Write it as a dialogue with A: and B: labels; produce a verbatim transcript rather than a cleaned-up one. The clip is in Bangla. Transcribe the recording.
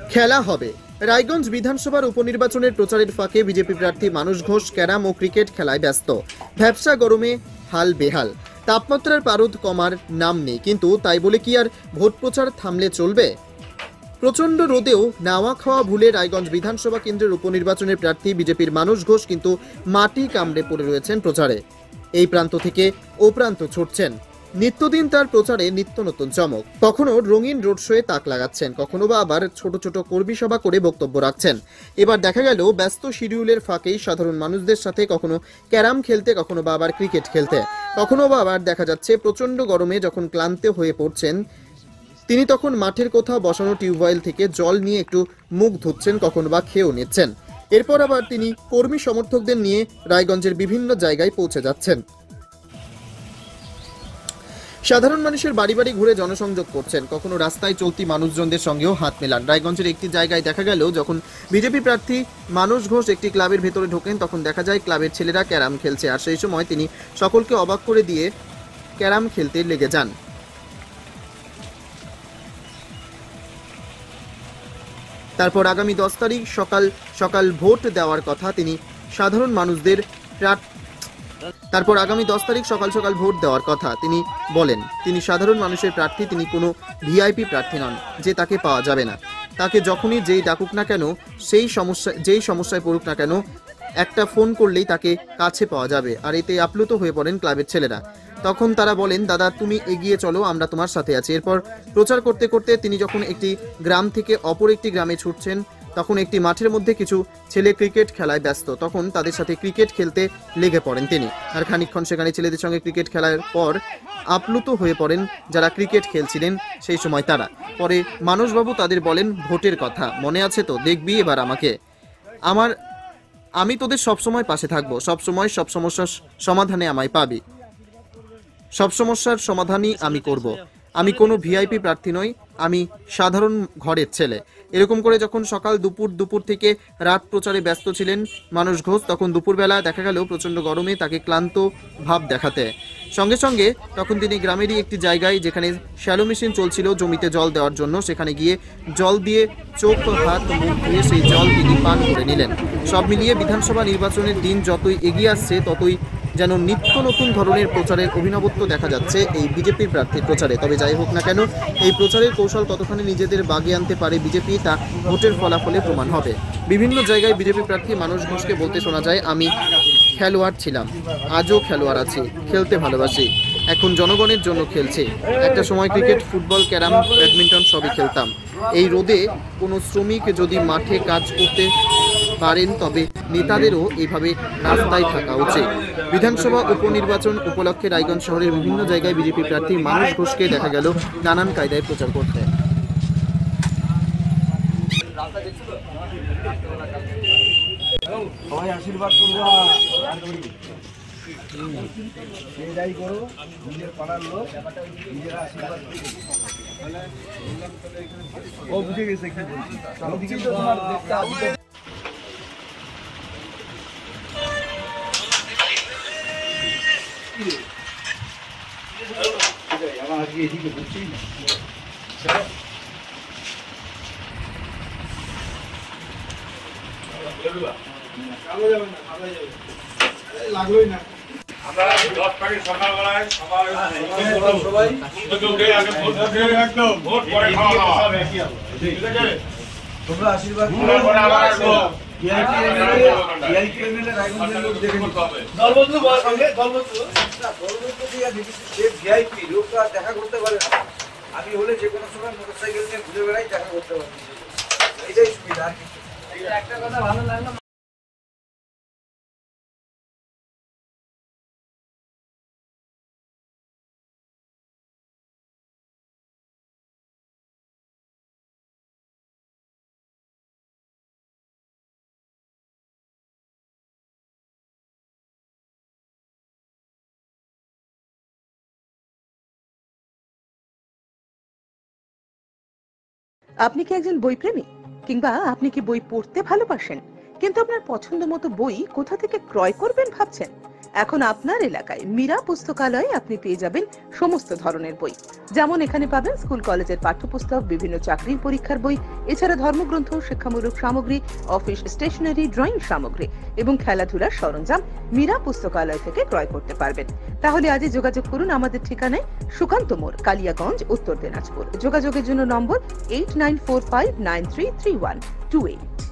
A: খেলা হবে। রায়গঞ্জ বিধানসভার উপনির্বাচনের প্রচারের ফাঁকে বিজেপি প্রার্থী মানুষ ঘোষ ক্যারাম ও ক্রিকেট খেলায় ব্যস্ত। ভ্যাপসা গরমে হাল বেহাল, তাপমাত্রার পারদ কমার নাম নেই, কিন্তু তাই বলে কি আর ভোট প্রচার থামলে চলবে? প্রচণ্ড রোদেও নাওয়া খাওয়া ভুলে রায়গঞ্জ বিধানসভা কেন্দ্রের উপনির্বাচনের প্রার্থী বিজেপির মানুষ ঘোষ কিন্তু মাটি কামড়ে পড়ে রয়েছেন প্রচারে। এই প্রান্ত থেকে ও প্রান্ত ছুটছেন। নিত্যদিন তার প্রচারে নিত্য নতুন চমক। কখনো রঙিন রোড শোয়ে তাক লাগাচ্ছেন, কখনো বা আবার ছোট ছোট কর্মী সভা করে বক্তব্য রাখছেন। এবার দেখা গেল ব্যস্ত শিডিউলের ফাঁকেই সাধারণ মানুষদের সাথে কখনো ক্যারাম খেলতে, কখনো বা আবার ক্রিকেট খেলতে, কখনো বা আবার দেখা যাচ্ছে প্রচণ্ড গরমে যখন ক্লান্ত হয়ে পড়ছেন তিনি তখন মাঠের কোথাও বসানো টিউবওয়েল থেকে জল নিয়ে একটু মুখ ধুচ্ছেন, কখনো বা খেয়েও নিচ্ছেন। এরপর আবার তিনি কর্মী সমর্থকদের নিয়ে রায়গঞ্জের বিভিন্ন জায়গায় পৌঁছে যাচ্ছেন। সাধারণ মানুষের বাড়ি বাড়ি ঘুরে জনসংযোগ করছেন, কখনো রাস্তায় চলতি মানুষজনদের সঙ্গেও হাত মেলান। রায়গঞ্জের একটি জায়গায় দেখা গেল যখন বিজেপি প্রার্থী মানুষ ঘোষ একটি ক্লাবের ভেতরে ঢোকেন, তখন দেখা যায় ক্লাবের ছেলেরা ক্যারাম খেলছে, আর সেই সময় তিনি সকলকে অবাক করে দিয়ে ক্যারাম খেলতে লেগে যান। তারপর আগামী দশ তারিখ সকাল সকাল ভোট দেওয়ার কথা তিনি সাধারণ মানুষদের তারপর আগামী দশ তারিখ সকাল সকাল ভোট দেওয়ার কথা তিনি বলেন। তিনি সাধারণ মানুষের প্রার্থী, তিনি কোনো ভিআইপি প্রার্থী নন যে তাকে পাওয়া যাবে না। তাকে যখনই যেই ডাকুক না কেন, সেই সমস্যা যেই সমস্যায় পড়ুক না কেন, একটা ফোন করলেই তাকে কাছে পাওয়া যাবে। আর এতে আপ্লুত হয়ে পড়েন ক্লাবের ছেলেরা। তখন তারা বলেন, দাদা তুমি এগিয়ে চলো, আমরা তোমার সাথে আছি। এরপর প্রচার করতে করতে তিনি যখন একটি গ্রাম থেকে অপর একটি গ্রামে ছুটছেন, তখন একটি মাঠের মধ্যে কিছু ছেলে ক্রিকেট খেলায় ব্যস্ত, তখন তাদের সাথে ক্রিকেট খেলতে লেগে পড়েন তিনি। আর খানিকক্ষণ সেখানে ছেলেদের সঙ্গে ক্রিকেট খেলার পর আপ্লুত হয়ে পড়েন যারা ক্রিকেট খেলছিলেন সেই সময় তারা। পরে মানসবাবু তাদের বলেন, ভোটের কথা মনে আছে তো, দেখবি এবার আমাকে, আমার আমি তোদের সবসময় পাশে থাকবো, সবসময় সব সমস্যার সমাধানে আমায় পাবি, সব সমস্যার সমাধানই আমি করব। আমি কোনো ভিআইপি প্রার্থী নই, আমি সাধারণ ঘরের ছেলে। এরকম করে যখন সকাল দুপুর দুপুর থেকে রাত প্রচারে ব্যস্ত ছিলেন মানুষ ঘোষ, তখন দুপুরবেলা দেখা গেল প্রচণ্ড গরমে তাকে ক্লান্ত ভাব দেখাতে। সঙ্গে সঙ্গে তখন তিনি গ্রামেরই একটি জায়গায়, যেখানে শ্যালো মেশিন চলছিল জমিতে জল দেওয়ার জন্য, সেখানে গিয়ে জল দিয়ে চোখ হাত মুখ ধুয়ে সেই জল তিনি পান করে নিলেন। সব মিলিয়ে বিধানসভা নির্বাচনের দিন যতই এগিয়ে আসছে, ততই যেন নিত্য নতুন ধরনের প্রচারের অভিনবত্ব দেখা যাচ্ছে এই বিজেপির প্রার্থীর প্রচারে। তবে যাই হোক না কেন, এই প্রচারের কৌশল কতখানি নিজেদের বাগে আনতে পারে বিজেপি, তা ভোটের ফলাফলে প্রমাণ হবে। বিভিন্ন জায়গায় বিজেপি প্রার্থী মানুষ ঘোষকে বলতে শোনা যায়, আমি খেলোয়াড় ছিলাম, আজও খেলোয়াড় আছি, খেলতে ভালোবাসি, এখন জনগণের জন্য খেলছি। একটা সময় ক্রিকেট, ফুটবল, ক্যারাম, ব্যাডমিন্টন সবই খেলতাম। এই রোদে কোনো শ্রমিক যদি মাঠে কাজ করতে পারেন, তবে নেতাদেরও এইভাবে রাস্তায় থাকা উচিত। বিধানসভা উপনির্বাচন উপলক্ষে রায়গঞ্জ শহরের বিভিন্ন জায়গায় বিজেপি প্রার্থী মানুষ ঘোষকে দেখা গেল নানান কায়দায় প্রচার করতে।
B: সবাই আশীর্বাদ করবো, এটাই করো, নিজের পাড়ার লোক নিজেরা আশীর্বাদ করবো। ও বুঝে গেছে কি বলছি। আমার আজকে এদিকে বুঝছি না, লাগলোই না। আমরা দশ প্যাকেট সকালবেলায় সবাই তোমরা আশীর্বাদ দেখা করতে পারে না। আমি হলে যে কোনো সময় মোটর সাইকেল নিয়ে ঘুরে বেড়াই, দেখা করতে পারি, এটাই সুবিধা। আর কিছু একটা কথা ভালো লাগলো।
C: আপনি কি একজন বইপ্রেমী, কিংবা আপনি কি বই পড়তে ভালোবাসেন, কিন্তু আপনার পছন্দ মতো বই কোথা থেকে ক্রয় করবেন ভাবছেন? এখন আপনার এলাকায় মীরা পুস্তকালয়ে আপনি পেয়ে যাবেন সমস্ত ধরনের বই। যেমন এখানে পাবেন স্কুল কলেজের পাঠ্যপুস্তক, বিভিন্ন চাকরির পরীক্ষার বই, এছাড়া ধর্মগ্রন্থ, শিক্ষামূলক সামগ্রী, অফিস স্টেশনারি, ড্রয়িং সামগ্রী এবং খেলাধুলার সরঞ্জাম মীরা পুস্তকালয় থেকে ক্রয় করতে পারবেন। তাহলে আজই যোগাযোগ করুন আমাদের ঠিকানায়, সুকান্ত মোড়, কালিয়াগঞ্জ, উত্তর দিনাজপুর। যোগাযোগের জন্য নম্বর eight nine four five nine three three one two eight.